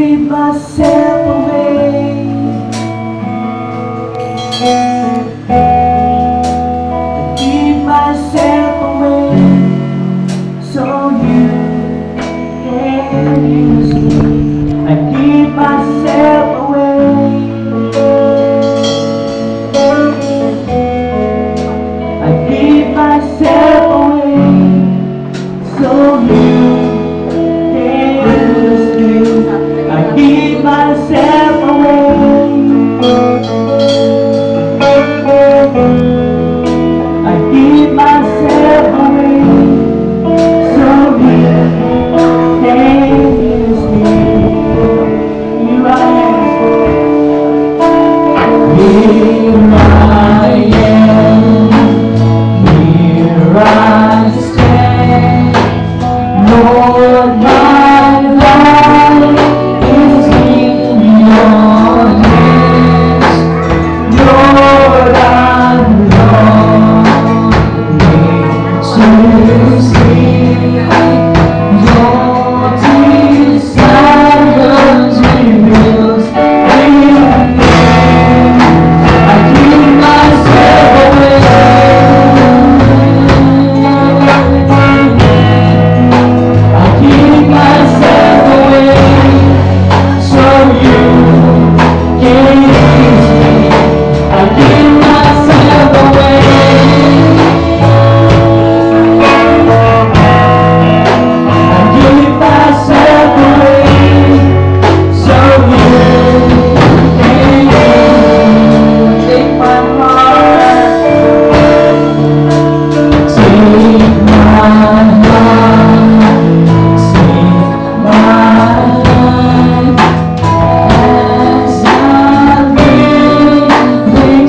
give myself away. I give myself away so you can use me. I give myself away. I give myself away so you can use me. I give myself away. I give myself away so you can use me. Here I am. Here I am. Here I stand. Lord, my life is in your hands. Lord, I'm longing to see your desires revealed in me. I give myself away. I give myself away so you can use me. I give myself away. I give myself away so you can use me. Take my heart, take my heart, take my life as a living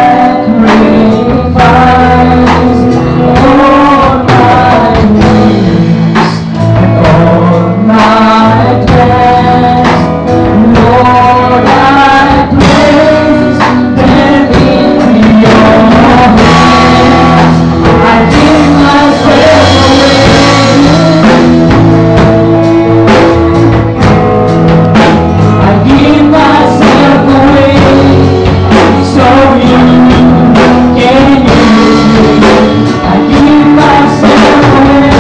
sacrifice. All my needs and all my plans, Lord, I place them in your hands. I give myself away. I give myself away so you can use me. I give myself away.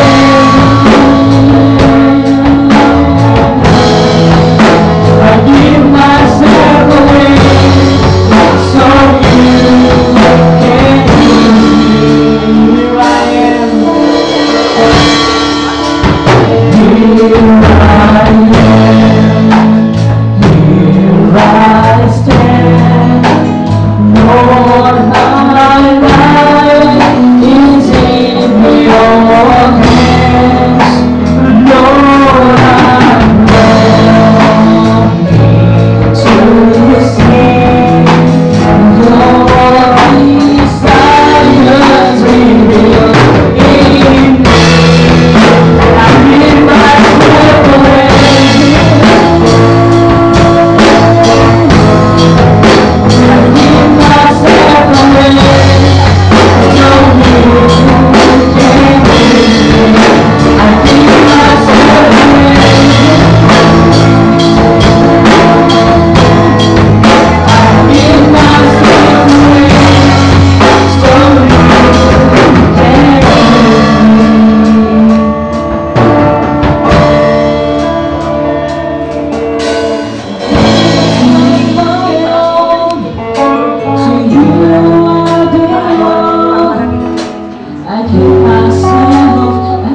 I give myself away so you can use me. Here I am. Here I am. Here I stand. Lord, my life is in your hands. Lord, I'm longing to see your desires revealed in me. I give myself away. I give myself away so you can use me. I give myself away. I give myself away so you can to you I belong. I give myself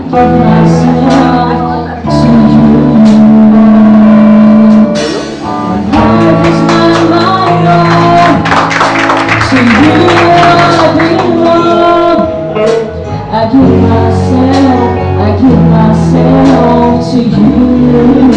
to you. My life is not my own. To you I belong. I give myself to you.